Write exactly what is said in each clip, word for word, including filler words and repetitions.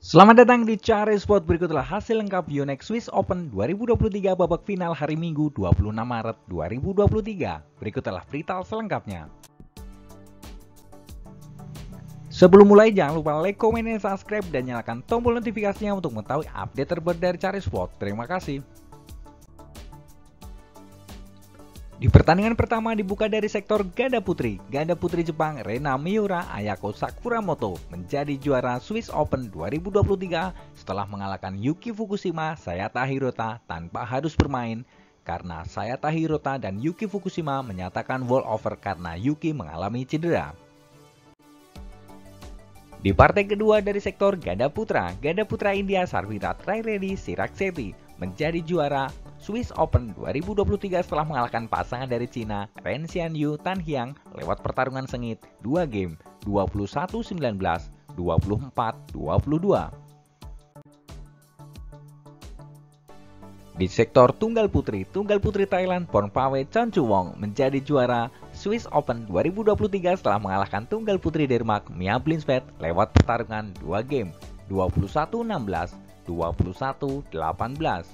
Selamat datang di Cari Sport. Berikutlah hasil lengkap Yonex Swiss Open dua ribu dua puluh tiga babak final hari Minggu dua puluh enam Maret dua ribu dua puluh tiga. Berikutlah berita selengkapnya. Sebelum mulai jangan lupa like, komen, dan subscribe dan nyalakan tombol notifikasinya untuk mengetahui update terbaru dari Cari Sport. Terima kasih. Di pertandingan pertama dibuka dari sektor ganda putri. Ganda putri Jepang Rena Miura Ayako Sakuramoto menjadi juara Swiss Open dua ribu dua puluh tiga setelah mengalahkan Yuki Fukushima Sayata Hirota tanpa harus bermain karena Sayata Hirota dan Yuki Fukushima menyatakan walkover karena Yuki mengalami cedera. Di partai kedua dari sektor ganda putra, ganda putra India Sarvirat Rairedi Chirag Shetty menjadi juara Swiss Open dua ribu dua puluh tiga setelah mengalahkan pasangan dari Cina Ren Xianyu Tan Hiang lewat pertarungan sengit dua game dua puluh satu sembilan belas, dua puluh empat dua puluh dua. Di sektor tunggal putri, tunggal putri Thailand Pornpawe Chonchuwong menjadi juara Swiss Open dua ribu dua puluh tiga setelah mengalahkan tunggal putri Denmark Mia Blinsfeld lewat pertarungan dua game dua puluh satu enam belas, dua puluh satu delapan belas.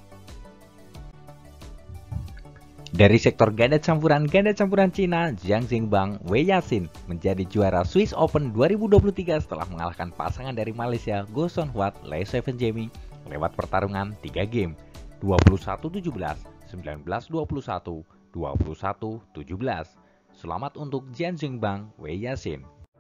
Dari sektor ganda campuran, ganda campuran Cina, Zhang Jingbang Wei Yaqin menjadi juara Swiss Open dua ribu dua puluh tiga setelah mengalahkan pasangan dari Malaysia Go Son Huat Lee Seven Jamie lewat pertarungan tiga game dua puluh satu tujuh belas, sembilan belas dua puluh satu, dua puluh satu tujuh belas. Selamat untuk Zhang Jingbang Wei Yaqin.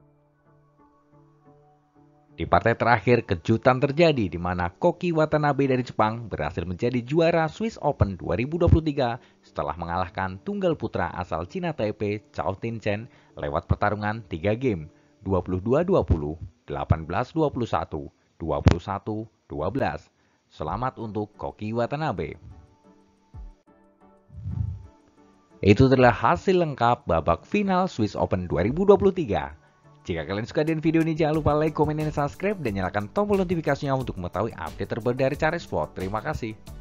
Di partai terakhir, kejutan terjadi di mana Koki Watanabe dari Jepang berhasil menjadi juara Swiss Open dua ribu dua puluh tiga setelah mengalahkan tunggal putra asal Cina Taipei Chao Tin Chen lewat pertarungan tiga game dua puluh dua dua puluh, delapan belas dua puluh satu, dua puluh satu dua belas. Selamat untuk Koki Watanabe. Itu adalah hasil lengkap babak final Swiss Open dua ribu dua puluh tiga. Jika kalian suka dengan video ini, jangan lupa like, komen, dan subscribe, dan nyalakan tombol notifikasinya untuk mengetahui update terbaru dari Cari Sport. Terima kasih.